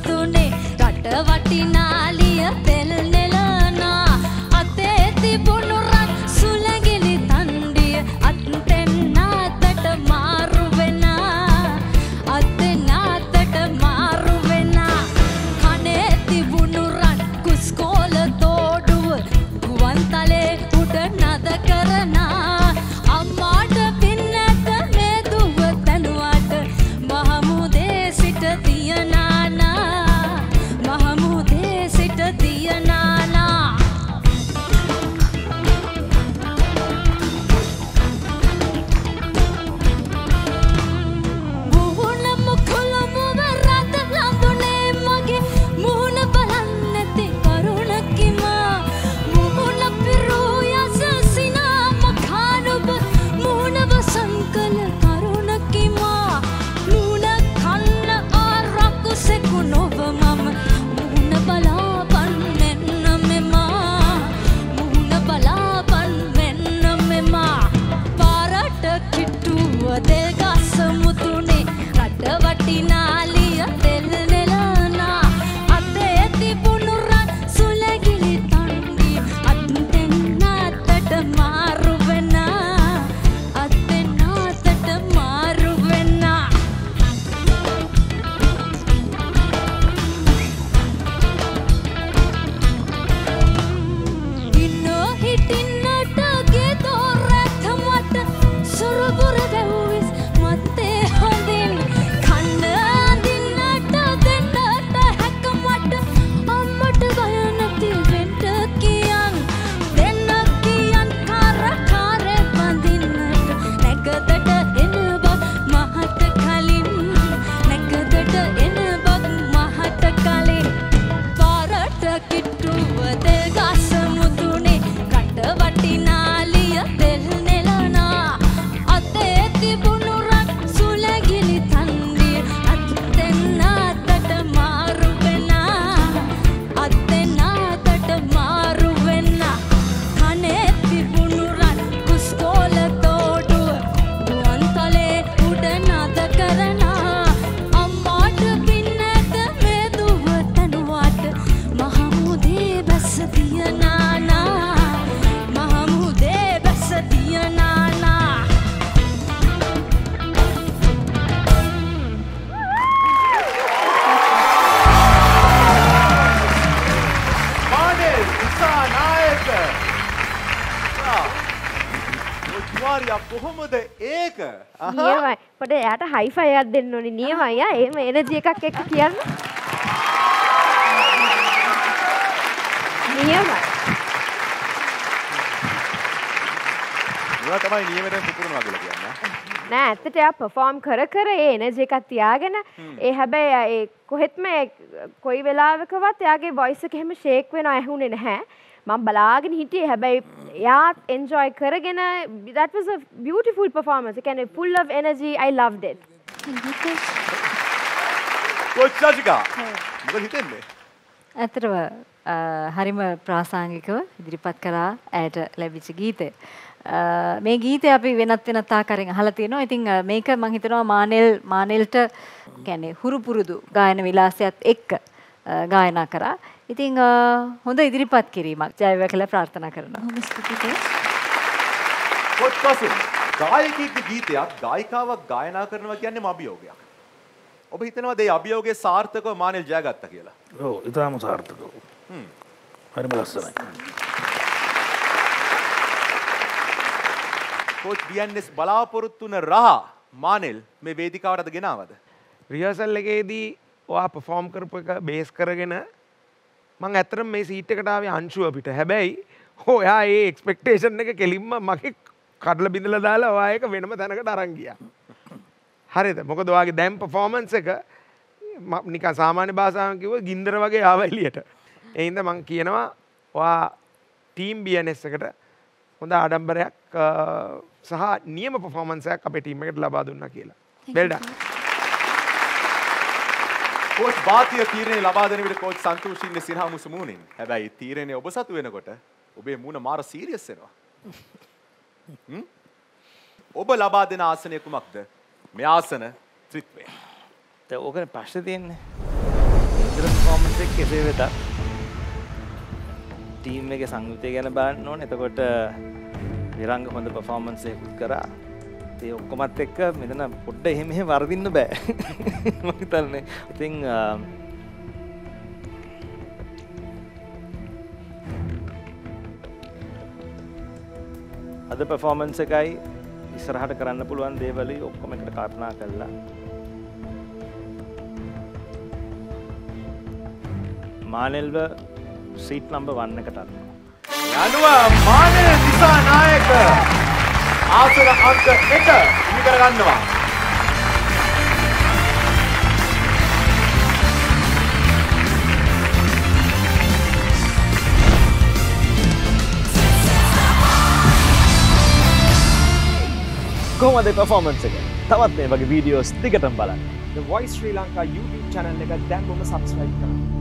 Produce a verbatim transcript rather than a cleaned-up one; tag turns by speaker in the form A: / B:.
A: මුතුනේ රට වටිනාලිය තෙල් නෙලනා අතේ තිබුණු රන් සුලගිලි තණ්ඩිය අත්ෙන් නාතට මාරු වෙනා අත්ෙන් නාතට මාරු වෙනා කනේ තිබුණු රන් කුස්කෝල තෝඩුව ගුවන්තලේ උඩ නද කරනා අම්මාට පින්නට මේ දුව තනුවට මහමුදේ සිට තියනානා මහමුදේ සිට තියනානා මුහුණ මුකුලමුව රත ලඳුනේ මගේ මුහුණ බලන්න නැති කරුණකිමා මුහුණ පිරූ යස සිනාම කානුබ මුහුණ වසංකල කරුණකිමා මුහුණ කන්න ආරක්කුසෙකු නොව මම මුහුණ බලාපන් මෙන්න මෙමා මුහුණ බලාපන් මෙන්න මෙමා පාරට කිට්ටුව දෙල් ගස මුතුනේ රට වටිනාලිය තෙල් නෙලනා අතේ තිබුණු රන් සුලගිලි තණ්ඩි අත්ෙන් නාතට මාරු වෙනා අත්ෙන් නාතට මාරු වෙනා ඉන්නෝ හිටින්නට ගෙදෝ රැක මට සුරුබුර වැව්විස් මත්තේ හොඳින් කන්න අඳින්නට දෙන්නට හැක මට අම්මට බය නැති වෙන්න කියන් දෙන්න කියන් කාරකාරේ බඳින්නට නැගදට එන බක් මහත කලින් නැගදට එන බක් මහත කලින් පාරට කිට්ටුව දෙල් ගස මුතුනේ රට වටිනාලිය තෙල් නෙලනා අතේ තිබුණු රන් සුලගිලි තණ්ඩිය අත්ෙන් නාතට මාරු වෙනා අත්ෙන් නාතට මාරු වෙනා කනේ තිබුණු රන් කුස්කෝල තෝඩුව ගුවන්තලේ උඩ නද කරනා අම්මාට පින්නට මේ දුව තනුවට මහමුදේ බැස තියනානා මහමුදේ බැස තියනානා
B: මානෙල් දිසානායක. ඔච්චාරියා කොහොමද ඒක? අහහ.
C: නියමයි. පොඩ එයාට හයිෆයි එකක් දෙන්න ඕනේ. නියමයි ආ. එහෙම එනර්ජි එකක් එක්ක කියන්න. නියමයි.
B: මේවා තමයි නියමයෙන් පුපුරනවා කියලා කියන්නේ.
C: නෑ ඇත්තට එයා perform කර කර ඒ එනර්ජි එකක් තියාගෙන ඒ හැබැයි ඒ කොහෙත්ම ඒ කොයි වෙලාවකවත් එයාගේ voice එක එහෙම shake වෙනවා ඇහුනේ නැහැ. මම බලාගෙන හිටියේ හැබැයි එයා enjoy කරගෙන that was a beautiful performance. ඒ කියන්නේ full of energy. I loved it.
B: කොච් චාචිකා මොකද හිතෙන්නේ?
D: ඇත්තටම හරිම ප්‍රාසංගිකව ඉදිරිපත් කරා ඇයට ලැබිච්ච ගීතය. මේ ගීතය අපි වෙනත් වෙනත් ආකාරයෙන් අහලා තියෙනවා. ඉතින් මේක මම හිතනවා මානෙල් මානෙල්ට කියන්නේ හුරු පුරුදු ගායන විලාසයත් එක්ක ගායනා කරා. ඉතින් හොඳ ඉදිරිපත් කිරීමක් ජය වේවා කියලා ප්‍රාර්ථනා කරනවා.
A: බොහොම ස්තුතියි.
B: කොච් පසු ගායකයෙක්ගේ ගීතයක් ගායිකාවක් ගායනා කරනවා කියන්නේම අභියෝගයක්. ඔබ හිතනවාද මේ අභියෝගයේ සාර්ථකව මානෙල් ජයගත්තා කියලා?
E: ඔව්, ඊටාම සාර්ථකව. හ්ම්. හරිම ලස්සනයි.
B: කොච් බී එන් එස් බලාපොරොත්තු වුණ රහ මානෙල් මේ වේදිකාවට ගෙනාවද?
F: රිහර්සල් එකේදී ඔයා perform කරපු එක බේස් කරගෙන මම ඇත්තටම මේ සීට් එකට ආවේ අංශුව පිට. හැබැයි ඔයා ඒ එක්ස්පෙක්ටේෂන් එක කෙලින්ම මගේ කඩලා බිඳලා දාලා ඔයා ඒක වෙනම තැනකට අරන් ගියා. හරිද? මොකද ඔයාගේ දැන් performance එක නිකන් සාමාන්‍ය භාෂාවෙන් කිව්වොත් ගින්දර වගේ ආව එළියට. ඒ හින්දා මම කියනවා ඔයා ටීම් බී එන් එස් එකට හොඳ ආඩම්බරයක් සහ නියම performance එකක් අපේ ටීම් එකට ලබා දුන්නා කියලා. well done.
B: කෝච් වාතිය තීරණය ලබා දෙන විට කෝච් සන්තෝෂින්නේ සිනහා මුසු මූණින්. හැබැයි තීරණය ඔබ සතු වෙනකොට ඔබේ මූණ මාර සීරියස් වෙනවා. හ්ම්? ඔබ ලබා දෙන ආසනය කුමක්ද? මේ ආසන ත්‍රිත්වය.
E: දැන් ඕකනේ ප්‍රශ්නේ තියෙන්නේ.
G: ගෙදර පර්ෆෝමන්ස් එක කෙසේ වෙතත් ටීම් එකේ සංයුතිය ගැන බලන්න ඕනේ. එතකොට විරංග හොඳ පර්ෆෝමන්ස් එකක් කරා. ඒ ඔක්කොමත් එක්ක මෙතන පොඩ්ඩ එහෙම එහෙම වර්ධින්න බෑ. මම හිතන්නේ. ඉතින් අද පර්ෆෝමන්ස් එකයි ඉස්සරහට කරන්න පුළුවන් දේවල් ඔක්කොම එකට කල්පනා කරලා මානෙල්ව සීට් නම්බර් වන් එකට අරන්
B: යනවා මානෙල් දිසානායක ආසන අංක එක ඉනි කර ගන්නවා.
G: කොහොමද පර්ෆෝමන්ස් එක? තවත් මේ වගේ වීඩියෝස් දිගටම බලන්න.
H: The Voice Sri Lanka YouTube channel එක දැන්වම subscribe කරන්න.